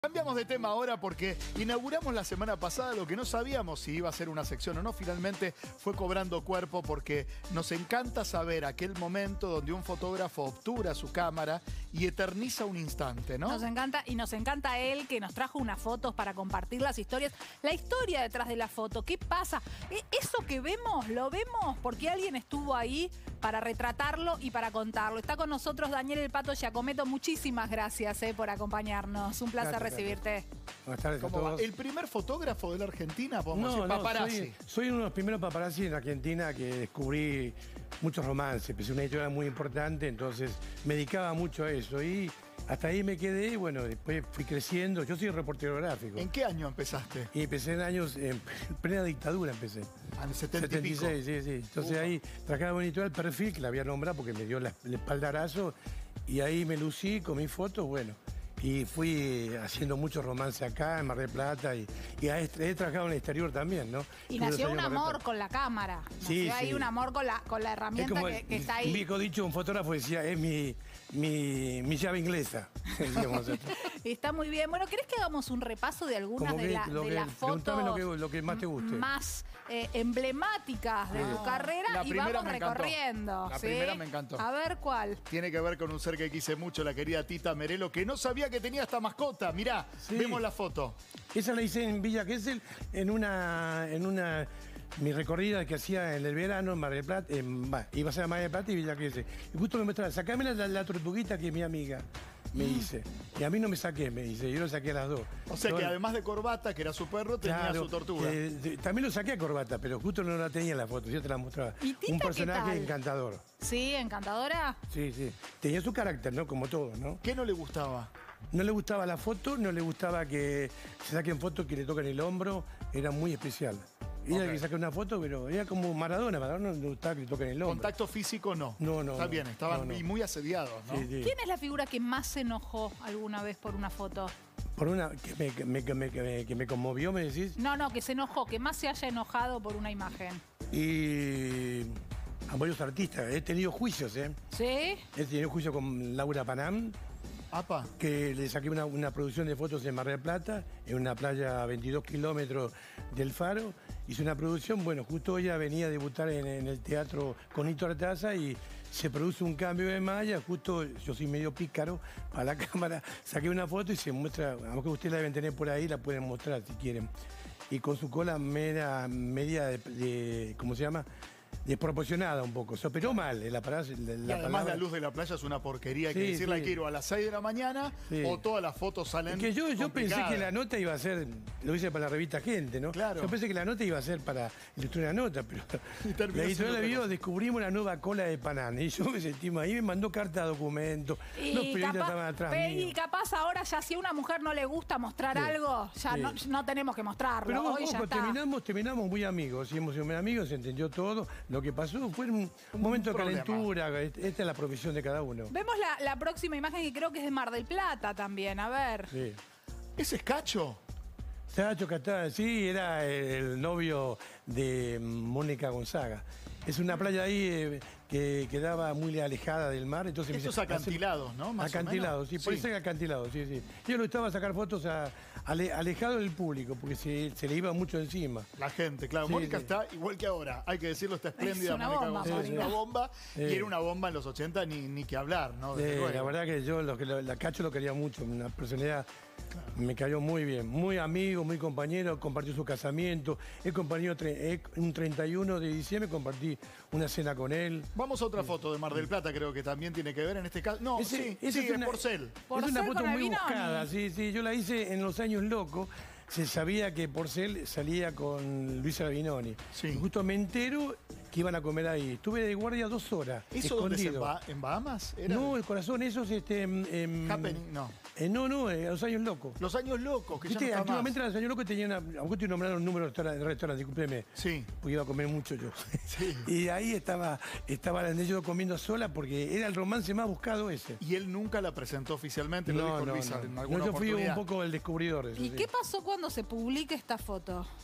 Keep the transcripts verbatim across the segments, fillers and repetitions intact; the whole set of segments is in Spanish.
Cambiamos de tema ahora porque inauguramos la semana pasada lo que no sabíamos si iba a ser una sección o no. Finalmente fue cobrando cuerpo porque nos encanta saber aquel momento donde un fotógrafo obtura su cámara y eterniza un instante, ¿no? Nos encanta, y nos encanta él que nos trajo unas fotos para compartir las historias. La historia detrás de la foto, ¿qué pasa? Eso que vemos, lo vemos porque alguien estuvo ahí para retratarlo y para contarlo. Está con nosotros Daniel El Pato Giacometto. Muchísimas gracias eh, por acompañarnos. Un placer Gracias, recibirte. Gracias. Buenas tardes a ¿Cómo va? todos. ¿El primer fotógrafo de la Argentina? Podemos No, decir, no, paparazzi. soy, soy uno de los primeros paparazzi en Argentina que descubrí muchos romances. Empecé una editorial muy importante, entonces me dedicaba mucho a eso. Y hasta ahí me quedé y bueno, después fui creciendo. Yo soy reportero gráfico. ¿En qué año empezaste? Y empecé en años, en plena dictadura empecé. En el setenta y setenta y seis, pico. sí, sí. Entonces Ufa. ahí traje la editorial Perfil, que la había nombrado porque me dio la- el espaldarazo. Y ahí me lucí con mis fotos, bueno. Y fui haciendo muchos romances acá, en Mar del Plata, y, y he, he trabajado en el exterior también, ¿no? Y Tuve nació dos un años en Mar del amor Plata. con la cámara. Nació Sí, ahí sí. un amor con la, con la Es herramienta como que, que el- está un ahí. viejo dicho, un fotógrafo decía, es mi, mi, mi llave inglesa. decíamos nosotros. Y está muy bien. Bueno, ¿querés que hagamos un repaso de algunas Como de, que la- lo de que- las preguntame fotos lo que- lo que más te guste. más eh, emblemáticas de Sí. tu carrera La y primera vamos me encantó. recorriendo? La ¿sí? primera me encantó. A ver cuál. Tiene que ver con un ser que quise mucho, la querida Tita Merelo, que no sabía que tenía esta mascota. Mirá, Sí. vemos la foto. Esa la hice en Villa Gesell, en una, en una, mi recorrida que hacía en el verano en Mar del Plata, en, bah, iba a ser a Mar del Plata y Villa Gesell. Y justo me mostraba, sacame la, la, la tortuguita que es mi amiga, me dice. Y a mí no me saqué, me dice, yo lo saqué a las dos. O sea que Bueno, además de Corbata, que era su perro, tenía claro, su tortuga. eh, de- también lo saqué a Corbata, pero justo no la tenía en la foto, yo te la mostraba. ¿Y Tita Un qué personaje tal? encantador. Sí, encantadora. Sí, sí. Tenía su carácter, ¿no? Como todo, ¿no? ¿Qué no le gustaba? No le gustaba la foto, no le gustaba que se saquen fotos que le toquen el hombro, era muy especial. Ella Ok. que saque una foto, pero era como Maradona, Maradona no le gustaba que le toquen el hombro. Contacto físico no. No, no, Está no. bien, estaban No, no. y muy asediados, ¿no? Sí, sí. ¿Quién es la figura que más se enojó alguna vez por una foto? Por una que me, que me- que me- que me- que me conmovió, me decís. No, no, que se enojó, que más se haya enojado por una imagen. Y a varios artistas, he tenido juicios, ¿eh? ¿Sí? He tenido juicio con Laura Panam, Apa. que le saqué una, una producción de fotos en Mar del Plata, en una playa a veintidós kilómetros del Faro. Hice una producción, bueno, justo ella venía a debutar en, en el teatro con Nito Artaza y se produce un cambio de malla, justo yo soy medio pícaro para la cámara, saqué una foto y se muestra, aunque ustedes la deben tener por ahí, la pueden mostrar si quieren. Y con su cola media, media de, de- ¿cómo se llama? Desproporcionada un poco, se operó mal, la, palabra- la, Y la además palabra. la luz de la playa es una porquería. Hay Sí, que decirle, sí. hay que ir o a las seis de la mañana Sí. o todas las fotos salen Es que yo, yo pensé complicadas. que la nota iba a ser, lo hice para la revista Gente, ¿no? Claro. Yo pensé que la nota iba a ser para ilustrar una nota, pero Y terminó la editorial siendo la otra vio, cosa. descubrimos una nueva cola de Panán. Y yo me sentí mal. Ahí me mandó carta de documento. Los Y periodistas estaban capaz, atrás pe- mío. y capaz ahora ya si a una mujer no le gusta mostrar Sí, algo, ya sí. no, no tenemos que mostrarlo. Pero Hoy ojo, ya está. terminamos, terminamos muy amigos, hemos sido muy amigos, se entendió todo. Lo que pasó fue un, un momento de problema. calentura, esta es la profesión de cada uno. Vemos la, la próxima imagen que creo que es de Mar del Plata también. A ver. Sí. ¿Ese es Cacho? Sacho Catá, sí, era el novio de Mónica Gonzaga. Es una playa ahí eh, que quedaba muy alejada del mar, entonces... Estos me dice, acantilados, ¿no? Más o Acantilados, sí, menos. por Sí. eso era acantilados, sí, sí. Yo le gustaba sacar fotos a- ale- alejado del público, porque se, se le iba mucho encima. La gente, claro. Sí, Mónica sí. está igual que ahora. Hay que decirlo, está espléndida. Es una Mónica bomba, González, Mónica. una bomba. Sí. Y era una bomba en los ochenta, ni, ni que hablar, ¿no? Desde Eh, luego. la verdad que yo, lo que lo- la Cacho lo quería mucho, una personalidad... Me cayó muy bien, muy amigo, muy compañero, compartió su casamiento. He compartido tre- he- un treinta y uno de diciembre, compartí una cena con él. Vamos a otra foto de Mar del Plata, creo que también tiene que ver en este caso. No, Ese- sí, esa sí, es es una- Porcel. Es Porcel una foto con el muy Vinoni. buscada, sí, sí. Yo la hice en los años locos. Se sabía que Porcel salía con Luisa Binoni. Sí. Y justo me entero que iban a comer ahí. Estuve de guardia dos horas. ¿Eso dónde es? ¿En, escondido. Ba- en Bahamas? ¿Era? No, el corazón, esos este. em, em, Happening, no. eh, no, no, eh, los años locos. Los años locos, que ya no Viste, está antiguamente más. los años locos tenían una. Aunque estoy nombrando un número de restaurantes, de restaurantes, discúlpeme. Sí. Porque iba a comer mucho yo. Sí. Y ahí estaba, estaba la yo comiendo sola porque era el romance más buscado ese. Y él nunca la presentó oficialmente, lo dijo Luisa en No, alguna yo fui un oportunidad. poco el descubridor de eso. ¿Y sí. qué pasó cuando se publica esta foto?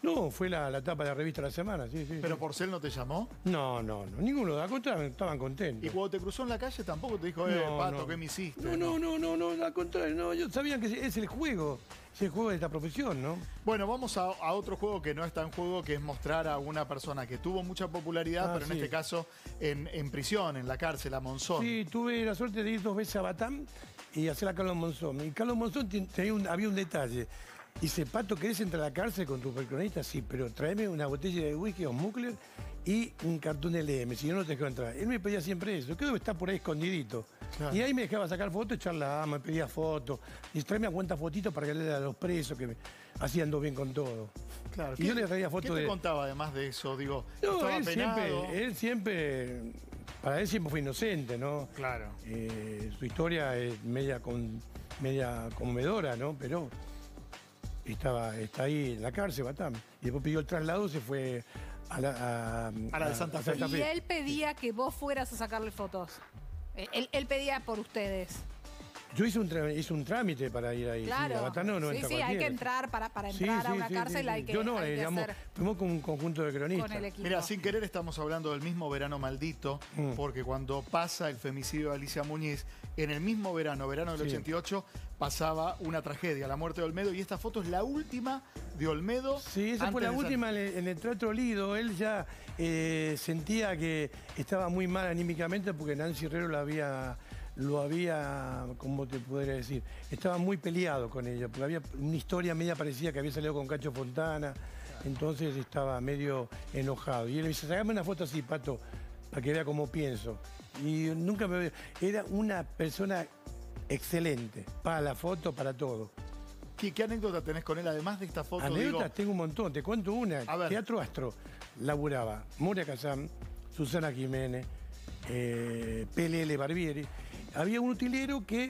No, fue la, la tapa de la revista de la semana, sí, sí. ¿Pero sí. Porcel no te llamó? No, no, no, ninguno, al contrario, estaban contentos. ¿Y cuando te cruzó en la calle tampoco te dijo, eh, No, Pato, no. ¿qué me hiciste? No, no, no, no, no, al contrario, no, ellos sabían que es el juego, es el juego de esta profesión, ¿no? Bueno, vamos a, a otro juego que no está en juego, que es mostrar a una persona que tuvo mucha popularidad, Ah, pero en sí. este caso en, en prisión, en la cárcel, a Monzón. Sí, tuve la suerte de ir dos veces a Batam y hacer a Carlos Monzón. Y Carlos Monzón ten- tenía un- había un detalle. Dice, Pato, ¿querés entrar a la cárcel con tu cronista? Sí, pero tráeme una botella de whisky o Muckler y un cartón de L M, si no, no te dejo entrar. Él me pedía siempre eso, creo que está por ahí escondidito. Claro. Y ahí me dejaba sacar fotos, charlaba, me pedía fotos. Y tráeme a cuántas fotitos para que le dé a los presos, que me hacían bien con todo. Claro. Y yo le traía fotos ¿Qué te de... contaba además de eso? Digo, No, estaba él penado. siempre, él siempre, para él siempre fue inocente, ¿no? Claro. Eh, su historia es media, con, media conmovedora, ¿no? Pero estaba, está ahí en la cárcel, Batam. Y después pidió el traslado, se fue a la, a, A la de Santa Fe. Y él pedía que vos fueras a sacarle fotos. Eh, Él, él pedía por ustedes. Yo hice un, tra- hice un trámite para ir ahí. Claro. Sí, a Batam no, no sí, entra sí, hay que cualquiera. entrar para, para Sí, entrar a sí, una sí, cárcel, sí, hay sí. que, Yo no, hay eh, que digamos, hacer fuimos con un conjunto de cronistas. con el equipo. Mira, sin querer estamos hablando del mismo verano maldito, Mm. porque cuando pasa el femicidio de Alicia Muñiz, en el mismo verano, verano del Sí. ochenta y ocho, pasaba una tragedia, la muerte de Olmedo, y esta foto es la última de Olmedo. Sí, esa antes fue la de ser- última en el, en el Teatro Lido. Él ya eh, sentía que estaba muy mal anímicamente porque Nancy Herrero lo había, lo había, ¿cómo te podría decir? Estaba muy peleado con ella, porque había una historia media parecida que había salido con Cacho Fontana, entonces estaba medio enojado. Y él me dice, sacame una foto así, Pato, para que vea cómo pienso. Y nunca me... Era una persona excelente, para la foto, para todo. ¿Qué, qué anécdota tenés con él, además de esta foto? Anécdotas digo, tengo un montón, te cuento una. A ver. Teatro Astro laburaba Moria Kazán, Susana Jiménez, eh, P L L Barbieri. Había un utilero que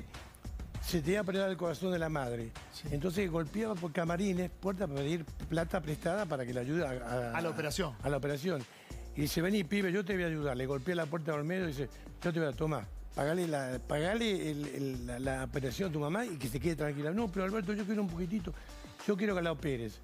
se tenía operado el corazón de la madre. Sí. Entonces golpeaba por camarines, puertas para pedir plata prestada para que le ayude a, a- A la operación. A la operación. Y dice, vení, pibe, yo te voy a ayudar. Le golpeé la puerta de Olmedo y dice, yo te voy a tomar. Pagale, la, pagale el- el- la, la operación a tu mamá y que se quede tranquila. No, pero Alberto, yo quiero un poquitito. Yo quiero que la operes.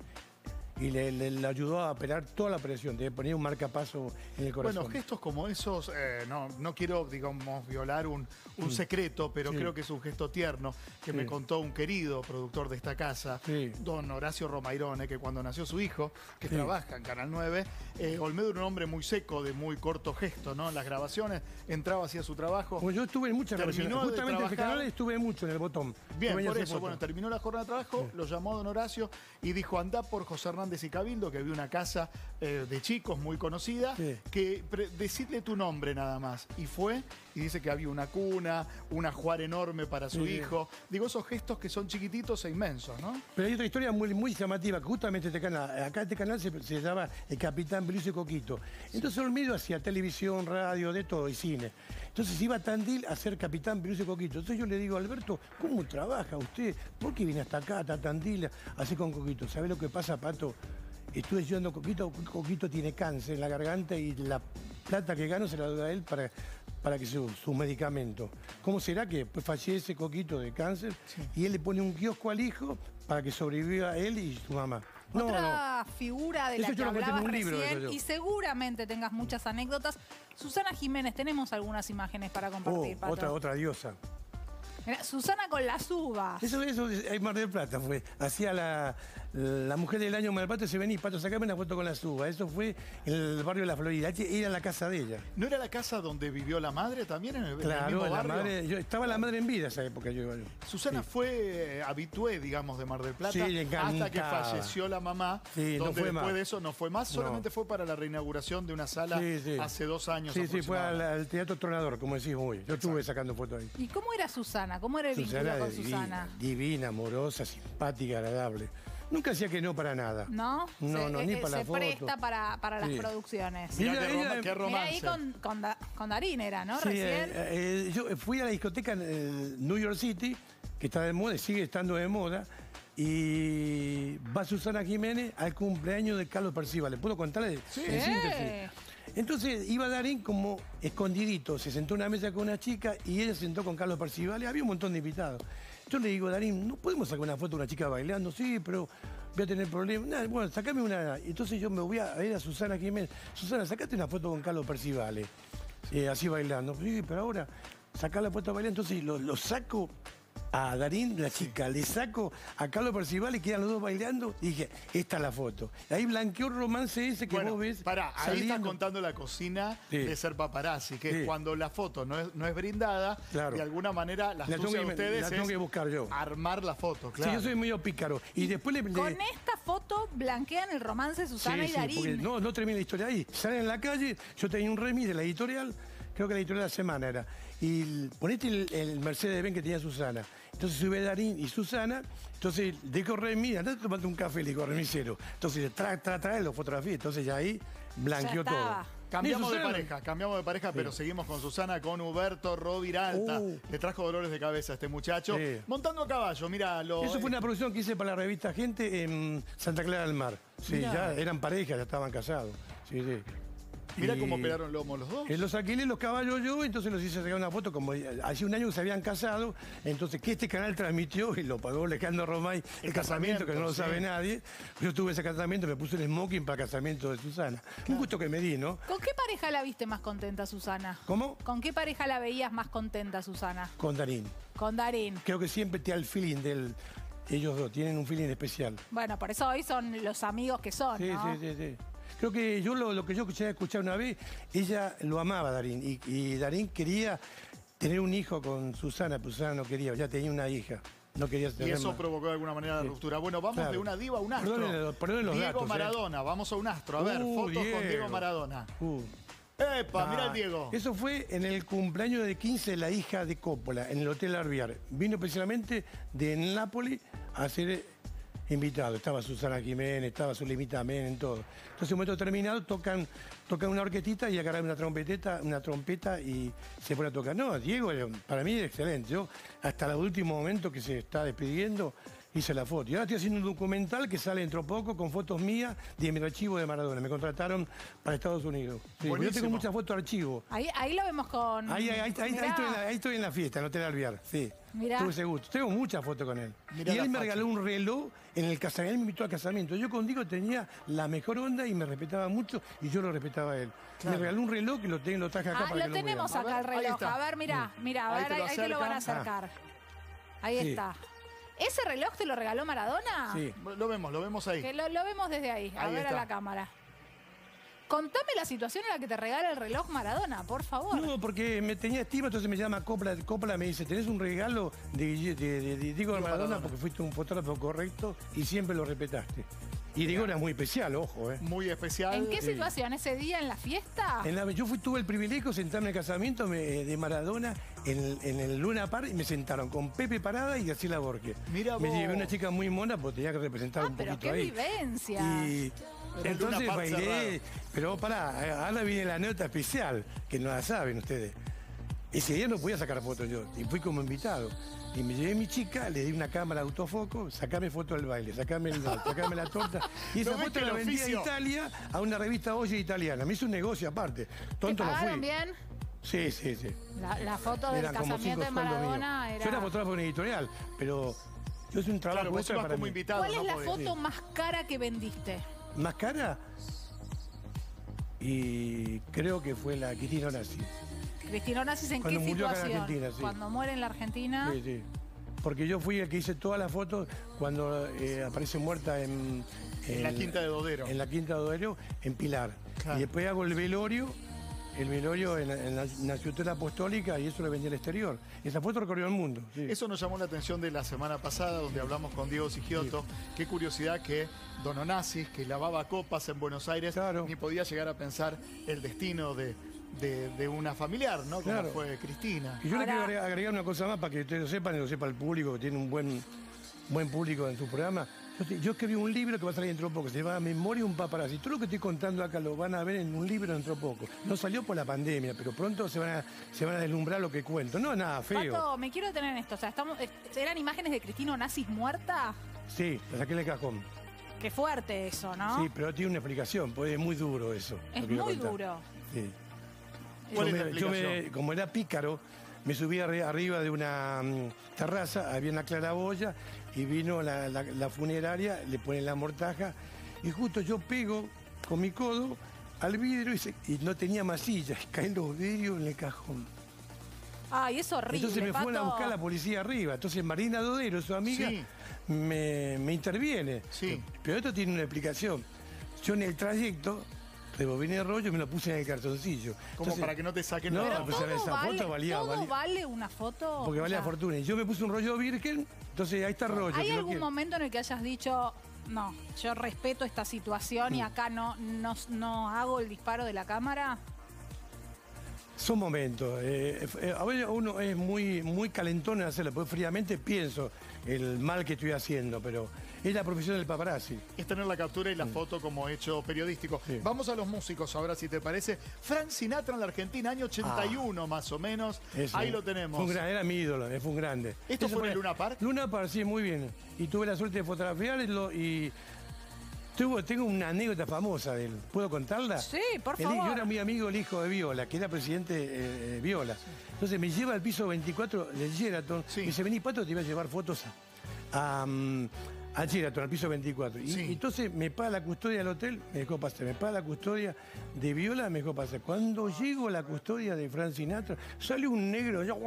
Y le, le- le ayudó a operar toda la operación. Le ponía un marcapaso en el corazón. Bueno, gestos como esos, eh, no, no quiero, digamos, violar un, un secreto, pero Sí. creo que es un gesto tierno que Sí. me contó un querido productor de esta casa, Sí. don Horacio Romairone, que cuando nació su hijo, que Sí. trabaja en Canal nueve, eh, Olmedo era un hombre muy seco, de muy corto gesto, ¿no? En las grabaciones entraba, hacía su trabajo. Como yo estuve en muchas Terminó grabaciones. de Justamente en ese trabajar. canal estuve mucho en el botón. Bien, Yo venía a por hacer eso, fotos. bueno, terminó la jornada de trabajo, lo llamó don Horacio y dijo, andá por José Hernández y Cabildo, que había una casa eh, de chicos muy conocida, Sí. que pre- decirle tu nombre nada más. Y fue, y dice que había una cuna, un ajuar enorme para su Sí. hijo. Digo, esos gestos que son chiquititos e inmensos, ¿no? Pero hay otra historia muy, muy llamativa, que justamente este canal, acá este canal se, se llama El Capitán Belice y Coquito. Entonces Olmedo hacía televisión, radio, de todo, y cine. Entonces iba a Tandil a ser Capitán Belice y Coquito. Entonces yo le digo, Alberto, ¿cómo trabaja usted? ¿Por qué viene hasta acá, hasta Tandil, así con Coquito? ¿Sabe lo que pasa, Pato? Estuve estudiando Coquito, Coquito tiene cáncer en la garganta y la plata que gano se la doy a él para, para que su, su medicamento. ¿Cómo será que pues, fallece Coquito de cáncer y él le pone un kiosco al hijo para que sobreviva él y su mamá? No, no. Otra figura de la Eso que yo lo conté en hablabas un libro, recién eso yo. y seguramente tengas muchas anécdotas. Susana Jiménez, tenemos algunas imágenes para compartir, Oh, Pato. otra, otra diosa. Mirá, Susana con las uvas. Eso, eso en Mar del Plata fue. Hacía la, la mujer del año en Mar del Plata, se venía, Pato, sacame una foto con la uvas. Eso fue en el barrio de la Florida. Era la casa de ella. ¿No era la casa donde vivió la madre también en el, en el Claro, mismo la barrio? madre, yo, estaba la madre en vida esa época. Yo, yo. Susana Sí. fue eh, habitué, digamos, de Mar del Plata Sí, le hasta que encantaba. falleció la mamá, Sí, no donde fue después más. de eso no fue más, No. solamente fue para la reinauguración de una sala Sí, sí. hace dos años Sí, sí, fue al, aproximadamente. al Teatro Tronador, como decís vos. Yo estuve sacando fotos ahí. ¿Y cómo era Susana? ¿Cómo era el vínculo con divina, Susana? divina, amorosa, simpática, agradable. Nunca hacía que no para nada. ¿No? No, se, no, eh, ni eh, para se la foto. presta para, para las Sí. producciones. Mirá Ella- qué, roma- ella- qué Mirá romance. ahí con, con, Da- con Darín era, ¿no? Sí, Recién. eh, eh, yo fui a la discoteca en eh, New York City, que está de moda, sigue estando de moda, y va Susana Jiménez al cumpleaños de Carlos Percival. ¿Le puedo contarle Sí. en Sí. síntesis? Entonces iba Darín como escondidito, se sentó en una mesa con una chica y ella se sentó con Carlos Percival y había un montón de invitados. yo le digo, Darín, ¿no podemos sacar una foto de una chica bailando? Sí, pero voy a tener problemas. Nada, bueno, sacame una. Entonces yo me voy a ir a Susana Jiménez. Susana, sacate una foto con Carlos Percivale, eh, así bailando. Sí, pero ahora, sacar la foto bailando. Entonces lo, lo saco a Darín, la chica, le saco a Carlos Percivale, quedan los dos bailando, y dije, esta es la foto. Ahí blanqueó el romance ese que bueno, vos ves. Pará, ahí saliendo. estás contando la cocina Sí. de ser paparazzi, que Sí. es cuando la foto no es, no es brindada, Claro. de alguna manera la La tengo astucia de que- ustedes la tengo es que buscar yo. armar la foto, Sí, claro. yo soy medio pícaro. Y después le... le- Con esta foto blanquean el romance de Susana Sí, y sí, Darín. porque no, no termina la historia ahí. Salen en la calle, yo tenía un remis de la editorial, creo que la editorial de la semana era. Y el- ponete el, el Mercedes-Benz que tenía Susana. Entonces sube Darín y Susana, entonces dejo remis, andá tomate un café, le digo, remisero. Entonces tra, tra, tra, lo fotografié, entonces ya ahí blanqueó Ya todo. estaba. Cambiamos Ni de Susana. pareja, cambiamos de pareja, pero seguimos con Susana, con Huberto Roviralta. Uh. Le trajo dolores de cabeza a este muchacho. Sí. Montando a caballo, mira, lo. Eso fue una producción que hice para la revista Gente en Santa Clara del Mar. Sí, Mirá. ya eran pareja, ya estaban casados. Sí, sí. Mira Y- cómo pegaron lomo los dos. Eh, los alquilé los caballos yo, entonces los hice sacar una foto, como hace un año que se habían casado, entonces que este canal transmitió y lo pagó Alejandro Romay, el, El casamiento, que no lo casamiento, sabe sí. nadie. Yo tuve ese casamiento, me puse el smoking para el casamiento de Susana. Un gusto que me di, ¿no? ¿Con qué pareja la viste más contenta, Susana? ¿Cómo? ¿Con qué pareja la veías más contenta, Susana? Con Darín. Con Darín. Creo que siempre te da el feeling del... Ellos dos tienen un feeling especial. Bueno, por eso hoy son los amigos que son, Sí, ¿no? sí, sí, sí. Creo que yo lo, lo que yo escuché escuchar una vez, ella lo amaba a Darín y, y Darín quería tener un hijo con Susana, pero Susana no quería, ya tenía una hija, no quería Y tener eso más. provocó de alguna manera la Sí. ruptura. Bueno, vamos Claro. de una diva a un astro. Perdónenle- perdónenle los Diego datos, ¿eh? Maradona, vamos a un astro. A ver, Uh, fotos con Diego. Diego Maradona. Uh, ¡Epa! ah, Mira el Diego. Eso fue en el cumpleaños de quince de la hija de Coppola, en el Hotel Arbiar. Vino precisamente de Nápoles a ser invitado. Estaba Susana Jiménez, estaba Zulemita Men, en todo. Entonces, en un momento determinado, tocan, tocan una orquetita y agarran una trompeteta, una trompeta y se pone a tocar. No, Diego, eh, para mí es excelente. Yo, hasta el último momento que se está despidiendo, hice la foto. Y ahora estoy haciendo un documental que sale dentro poco con fotos mías de mi archivo de Maradona. Me contrataron para Estados Unidos. Sí, yo Buenísimo. tengo muchas fotos de archivo. Ahí, ahí lo vemos con... Ahí, ahí, ahí, ahí Mirá. estoy en la, ahí estoy en la fiesta, en el Hotel Alvear, sí. Mirá. Tuve ese gusto. Tengo muchas fotos con él. Mirá y la él me facha. regaló un reloj en el casamiento, él me invitó al casamiento. Yo con Diego tenía la mejor onda y me respetaba mucho y yo lo respetaba a él. Claro. Me regaló un reloj que lo, tengo, lo traje acá Ah, para lo que lo tenemos vean. acá el A ver, ahí reloj. está. A ver, mira, mira, a Ahí ver, te ahí, lo ahí te lo van a acercan. acercar. Ahí Sí. está. ¿Ese reloj te lo regaló Maradona? Sí. Lo vemos, lo vemos ahí. Que lo, lo vemos desde ahí. A Ahí ver está. a la cámara. Contame la situación en la que te regala el reloj Maradona, por favor. No, porque me tenía estima, entonces me llama Coppola, Coppola me dice, tenés un regalo de, de, de- de Diego Maradona, Maradona. porque fuiste un fotógrafo correcto y siempre lo respetaste. Y Diego era muy especial, ojo, ¿eh? Muy especial. ¿En qué Sí. situación? ¿Ese día en la fiesta? En la- yo fui, tuve el privilegio de sentarme en el casamiento me- de Maradona en el, en el Luna Park y me sentaron con Pepe Parada y Graciela Borges. Mira Me vos. llevé una chica muy mona porque tenía que representar Ah, un pero poquito qué ahí. vivencia. Y En el entonces Luna Park bailé, pero pará, ahora viene la nota especial, que no la saben ustedes. Ese día no podía sacar fotos yo, y fui como invitado. Y me llevé a mi chica, le di una cámara de autofoco, sacame foto del baile, sacame, el, sacame la torta. Y esa ¿No ves foto que la el vendí a oficio? Italia, a una revista Oye italiana. Me hizo un negocio aparte. ¿Te Tonto no pagaron fui. bien? Sí, sí, sí. La, la foto del Eran como casamiento cinco de sueldos Maradona míos. era... Yo era fotógrafo en editorial, pero yo hice un trabajo Claro, vos extra ibas para como mí. invitado. ¿Cuál no es la podés. foto más cara que vendiste? ¿Más cara? Y creo que fue la Cristina Onassi. Cristina Onassis, ¿en Cuando qué murió acá en situación? Argentina, sí. Cuando muere en la Argentina. Sí, sí. Porque yo fui el que hice todas las fotos cuando eh, aparece muerta en, En la Quinta de Dodero. En la Quinta de Dodero, en Pilar. Claro. Y después hago el velorio, el velorio en, en la, en la Ciudad Apostólica y eso lo vendí al exterior. Esa foto recorrió el mundo. Sí. Eso nos llamó la atención de la semana pasada, donde hablamos con Diego Sigiotto. Qué curiosidad que Don Onassis, que lavaba copas en Buenos Aires, Claro. ni podía llegar a pensar el destino de, de- de una familiar, ¿no? Como Claro. fue Cristina. Y yo Ahora- le quiero agregar, agregar una cosa más para que ustedes lo sepan y lo sepa el público, que tiene un buen, buen público en su programa. Yo, te- yo escribí un libro que va a salir dentro de poco, se llama Memoria de un paparazzi. Todo lo que estoy contando acá lo van a ver en un libro dentro de poco. No salió por la pandemia, pero pronto se van a, se van a deslumbrar lo que cuento. No, nada feo. Pato, me quiero detener en esto. O sea, estamos, eh, ¿eran imágenes de Cristina Onassis muerta? Sí, la saqué del cajón. Qué fuerte eso, ¿no? Sí, pero tiene una explicación, pues es muy duro eso. Es lo que iba a muy contar. duro. Sí. ¿Cuál Yo es la me- yo me- explicación? como era pícaro, me subí arri- arriba de una mm, terraza, había una claraboya y vino la, la- la funeraria, le ponen la mortaja y justo yo pego con mi codo al vidrio y, se- y no tenía masilla, y caen los vidrios en el cajón. Ay, es horrible, Entonces me fueron a Pato. buscar la policía arriba. Entonces Marina Dodero, su amiga, Sí. me, me interviene. Sí. Pero esto tiene una explicación. Yo en el trayecto rebobiné el rollo y me lo puse en el cartoncillo. Como Entonces, para que no te saquen No, nada. Pero pues todo esa vale, foto valía- todo valía- vale una foto. porque o valía sea, fortuna. Y yo me puse un rollo virgen, entonces ahí está el rollo. ¿Hay que lo algún quiero. momento en el que hayas dicho, no, yo respeto esta situación y acá no, no, no hago el disparo de la cámara? Son momentos. eh, eh, a veces uno es muy, muy calentón en hacerlo, porque fríamente pienso el mal que estoy haciendo, pero es la profesión del paparazzi. Es tener la captura y la foto como hecho periodístico. Sí. Vamos a los músicos ahora, si te parece. Frank Sinatra en la Argentina, año ochenta y uno más o menos. Ese, Ahí lo tenemos. Fue un gran, era mi ídolo, eh, fue un grande. ¿Esto Eso fue en el Luna Park? Luna Park, sí, muy bien. Y tuve la suerte de fotografiarlo y tuvo, tengo una anécdota famosa de él. ¿Puedo contarla? Sí, por El- favor. yo era muy amigo del hijo de Viola, que era presidente eh, Viola. Entonces me lleva al piso veinticuatro del Sheraton. Sí. Y dice, vení, Pato, te iba a llevar fotos a, a, mm, al Sheraton, al piso veinticuatro. Y, Sí. y entonces me paga la custodia del hotel, me dejó pasar. Me paga la custodia de Viola, me dejó pasar. Cuando llego a la custodia de Frank Sinatra, sale un negro, yo,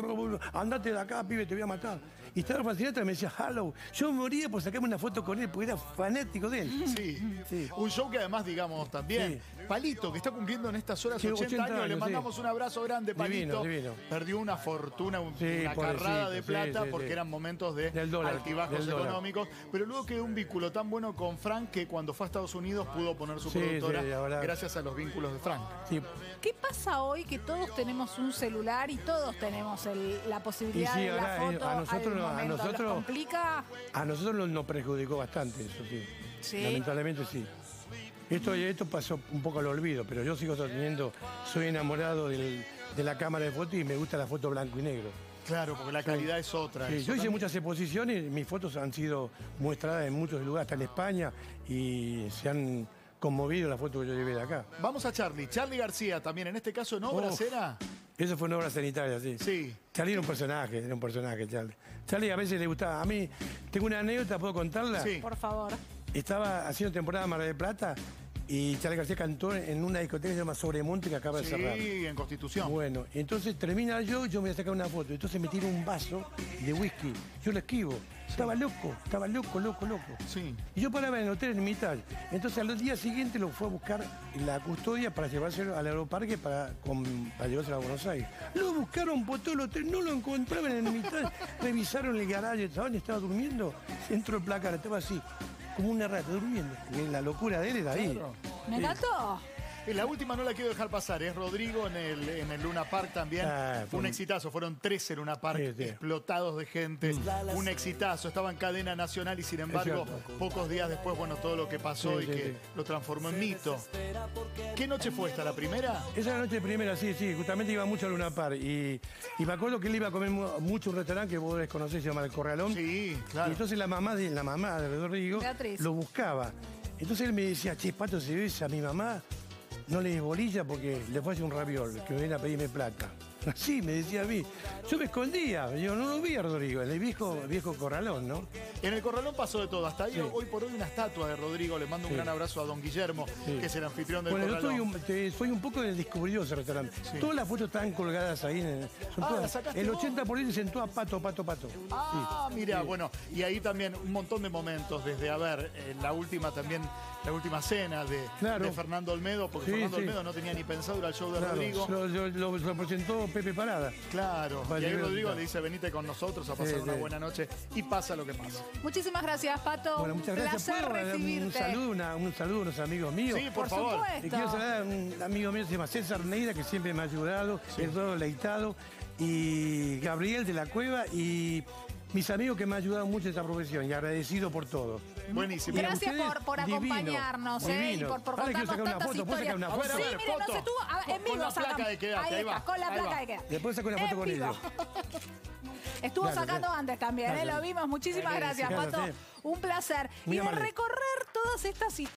andate de acá, pibe, te voy a matar. Y estaba Frank Sinatra y me decía, hello. Yo moría por sacarme una foto con él, porque era fanático de él. Sí. Sí. Un show que además, digamos, también. Palito, que está cumpliendo en estas horas Sí, ochenta, ochenta años. Le años, mandamos sí. un abrazo grande, Palito. Divino, divino. Perdió una fortuna, un- Sí, una pobrecito, carrada de sí, plata, sí, porque sí. eran momentos de Del dólar, altibajos del dólar. económicos. Pero luego quedó un vínculo tan bueno con Frank que cuando fue a Estados Unidos pudo poner su Sí, productora sí, la verdad. gracias a los vínculos de Frank. Sí. ¿Qué pasa hoy que todos tenemos un celular y todos tenemos el- la posibilidad Y sí, de la ahora, eh, foto a nosotros al no- a momento? ¿Los nosotros- complica? A nosotros nos, nos perjudicó bastante eso, sí. Sí. Lamentablemente sí. Esto, esto pasó un poco al olvido, pero yo sigo sosteniendo, soy enamorado del- de la cámara de foto y me gusta la foto blanco y negro. Claro, porque la calidad es otra. Sí, eso yo hice también. muchas exposiciones, mis fotos han sido mostradas en muchos lugares, hasta en España, y se han conmovido las fotos que yo llevé de acá. Vamos a Charlie. Charlie García también, en este caso en obras Uf. era. Eso fue una obra sanitaria, sí. Sí. Charlie era un personaje, era un personaje, Charlie. Charlie a veces le gustaba, a mí, tengo una anécdota, ¿puedo contarla? Sí. Por favor. Estaba haciendo temporada en Mar del Plata y Charlie García cantó en una discoteca que se llama Sobremonte que acaba de cerrar. Sí, en Constitución. Bueno, entonces termina yo, yo me voy a sacar una foto. Entonces me tiro un vaso de whisky. Yo lo esquivo. Estaba loco, estaba loco, loco, loco. Sí. Y yo paraba en el hotel en mitad. Entonces al día siguiente lo fue a buscar la custodia para llevárselo al aeroparque para, con- para llevárselo a Buenos Aires. Lo buscaron por todo el hotel, no lo encontraban en mitad. Revisaron el garaje, ¿saben? Estaba durmiendo. Entró el placar, estaba así, como una rata durmiendo. Y la locura de él era ahí. Claro. ¿Me encantó? Y la última no la quiero dejar pasar, es Rodrigo en el, en el Luna Park también. Ah, Fue fue un un- exitazo, fueron trece Luna Park Sí, sí. explotados de gente. Un exitazo, estaba en cadena nacional y sin embargo, cierto. pocos días después, bueno, todo lo que pasó Sí, y sí, que sí. lo transformó en mito. ¿Qué noche fue esta? ¿La primera? Esa era la noche primera, sí, sí, justamente iba mucho a Luna Park. Y, y me acuerdo que él iba a comer mu- mucho a un restaurante que vos desconocés, se llama El Corralón. Sí, Y claro. entonces la mamá de la mamá de Rodrigo Beatriz. lo buscaba. Entonces él me decía, che, Pato, si ves a mi mamá, no le des bolilla porque le fue a hacer un raviol, que viene a pedirme plata. Así me decía a mí. Yo me escondía, yo no lo vi a Rodrigo, el viejo, viejo Corralón, ¿no? En el Corralón pasó de todo. Hasta ahí Sí. hoy por hoy una estatua de Rodrigo. Le mando un Sí. gran abrazo a don Guillermo, Sí. que es el anfitrión del Bueno, yo soy Corralón. un, te- soy un poco del descubridor de ese restaurante. Sí. Todas las fotos están colgadas ahí. En el, son Ah, todas- ¿las sacaste el vos? ochenta por ciento sentó a pato, pato, pato. Ah, mira, bueno, y ahí también un montón de momentos, desde, a ver, en la última también, la última cena de, Claro. de Fernando Olmedo, porque Sí, Fernando sí. Olmedo no tenía ni pensado ir al show de Claro, Rodrigo. lo, lo- lo- lo presentó Pepe Parada. Claro, Para y ahí llegar- Rodrigo le dice, venite con nosotros a pasar Sí, una sí. buena noche, y pasa lo que pasa. Muchísimas gracias, Pato. Bueno, muchas un gracias. placer ¿Puedo dar un recibirte. saludo, una- un saludo a unos amigos míos? Sí, por, Por favor. supuesto. Le quiero saludar a un amigo mío que se llama César Neira, que siempre me ha ayudado, Sí. es todo leitado, y Gabriel de la Cueva, y mis amigos que me han ayudado mucho en esta profesión, y agradecido por todo. Buenísimo. Y a Gracias ustedes, por, por divino, acompañarnos, ¿eh? Y divino. por, por Ahora quiero contarnos sacar una tantas foto, ¿puedo sacar historias. una A ver, a sí, ver, mire, no foto. se tuvo. A ver, en Con vivo la placa sacan. de quedate, ahí ahí está, va, con la ahí placa va. de quedate. Después saco una foto En con vivo. ellos. Estuvo Claro, sacando sí. antes también, ¿eh? Claro. Lo vimos. Muchísimas Buenísimo. gracias, Claro, Pato. sí. Un placer. Muy y de amable. recorrer todas estas historias.